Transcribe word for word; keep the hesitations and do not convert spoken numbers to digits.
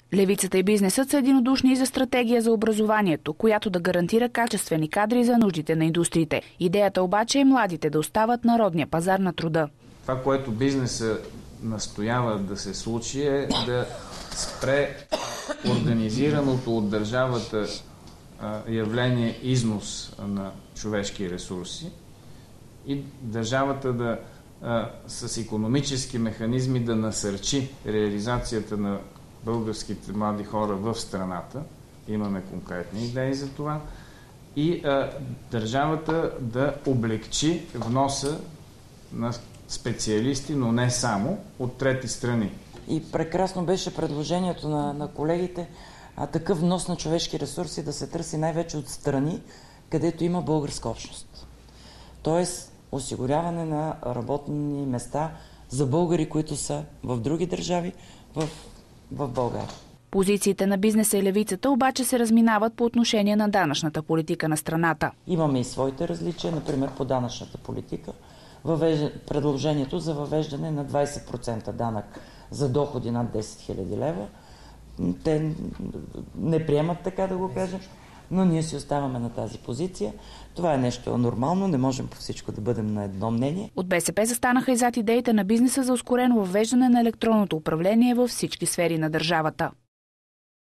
Левицата и бизнесът са единодушни и за стратегия за образованието, която да гарантира качествени кадри за нуждите на индустриите. Идеята обаче е младите да остават на родния пазар на труда. Това, което бизнеса настоява да се случи, е да спре организираното от държавата явление износ на човешки ресурси и държавата да с икономически механизми да насърчи реализацията на българските млади хора в страната. Имаме конкретни идеи за това. И а, държавата да облегчи вноса на специалисти, но не само, от трети страни. И прекрасно беше предложението на, на колегите, а такъв внос на човешки ресурси да се търси най-вече от страни, където има българска общност. Тоест, осигуряване на работни места за българи, които са в други държави, в, в България. Позициите на бизнеса и левицата обаче се разминават по отношение на данъчната политика на страната. Имаме и своите различия, например по данъчната политика. Въвеж... Предложението за въвеждане на двайсет процента данък за доходи над десет хиляди лева. Те не приемат, така да го кажем, но ние си оставаме на тази позиция. Това е нещо нормално, не можем по всичко да бъдем на едно мнение. От БСП застанаха и зад идеите на бизнеса за ускорено въвеждане на електронното управление във всички сфери на държавата.